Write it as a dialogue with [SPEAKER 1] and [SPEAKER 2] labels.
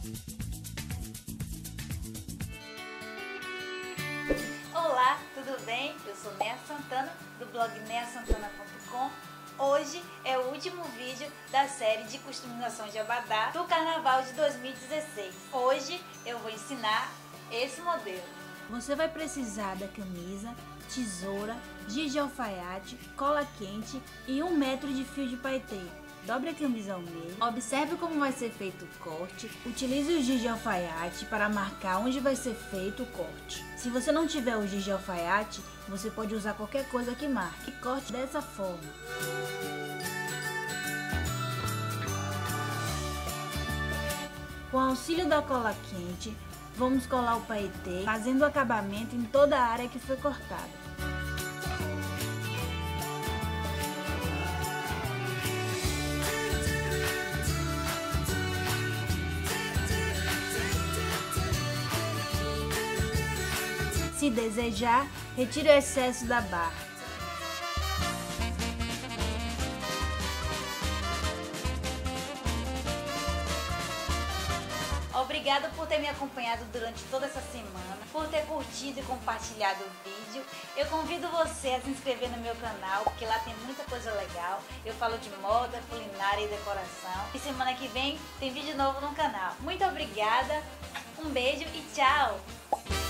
[SPEAKER 1] Olá, tudo bem? Eu sou Nea Santana, do blog neasantana.com. Hoje é o último vídeo da série de customização de abadá do Carnaval de 2016. Hoje eu vou ensinar esse modelo. Você vai precisar da camisa, tesoura, giz de alfaiate, cola quente e 1 metro de fio de paetê. Dobre a camisa ao meio, observe como vai ser feito o corte, utilize o giz de alfaiate para marcar onde vai ser feito o corte. Se você não tiver o giz de alfaiate, você pode usar qualquer coisa que marque. Corte dessa forma. Com auxílio da cola quente, vamos colar o paetê, fazendo o acabamento em toda a área que foi cortada. Se desejar, retire o excesso da barra. Obrigada por ter me acompanhado durante toda essa semana, por ter curtido e compartilhado o vídeo. Eu convido você a se inscrever no meu canal, porque lá tem muita coisa legal. Eu falo de moda, culinária e decoração. E semana que vem tem vídeo novo no canal. Muito obrigada, um beijo e tchau!